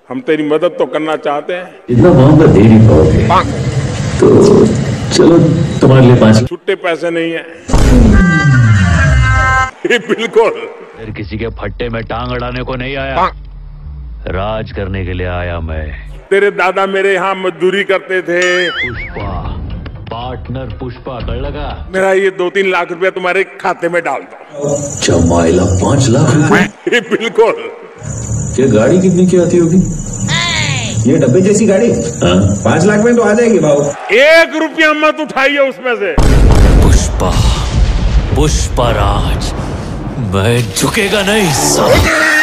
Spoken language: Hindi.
हम तेरी मदद तो करना चाहते हैं। इतना महंगा दे नहीं पाओगे तो चलो तुम्हारे लिए 5 छुट्टे पैसे नहीं है। बिल्कुल। फिर किसी के फट्टे में टांग अड़ाने को नहीं आया, राज करने के लिए आया मैं। तेरे दादा मेरे यहाँ मजदूरी करते थे। पुष्पा, पार्टनर पुष्पा, कर लगा। मेरा ये 2-3 लाख रुपया तुम्हारे खाते में डाल दो। जमाइला 5 लाख रुपए। बिल्कुल। ये गाड़ी कितनी की आती होगी? ये डब्बे जैसी गाड़ी 5 लाख में तो आ जाएगी भाव। 1 रुपया मत उठाइए उसमें से। पुष्पा, पुष्पा राज, मैं झुकेगा नहीं साला।